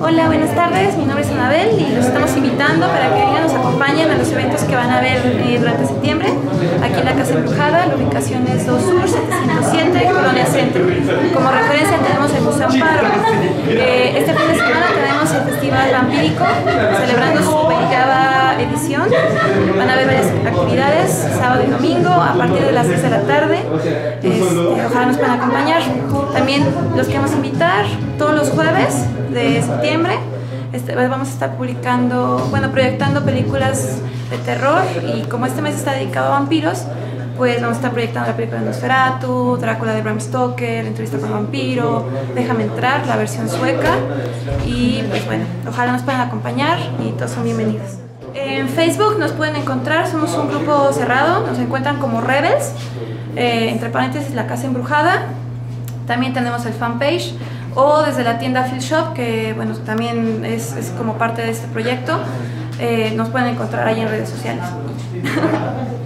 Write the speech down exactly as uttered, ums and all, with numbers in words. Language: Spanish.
Hola, buenas tardes, mi nombre es Anabel y los estamos invitando para que vengan, nos acompañen a los eventos que van a haber eh, durante septiembre aquí en la Casa Embrujada. La ubicación es dos Sur setecientos siete, Colonia Centro. Como referencia tenemos el Museo Amparo. Eh, este fin de semana tenemos el Festival Vampírico celebrando su veinte edición. Van a haber varias actividades, sábado y domingo, a partir de las seis de la tarde. Este, ojalá nos puedan acompañar. También los queremos invitar todos los jueves de septiembre. Este, vamos a estar publicando, bueno, proyectando películas de terror, y como este mes está dedicado a vampiros, pues vamos a estar proyectando la película de Nosferatu, Drácula de Bram Stoker, Entrevista con el vampiro, Déjame entrar, la versión sueca, y pues bueno, ojalá nos puedan acompañar y todos son bienvenidos. En Facebook nos pueden encontrar, somos un grupo cerrado, nos encuentran como Rebels, eh, entre paréntesis La Casa Embrujada. También tenemos el fanpage, o desde la tienda Field Shop, que bueno, también es, es como parte de este proyecto. Eh, nos pueden encontrar ahí en redes sociales.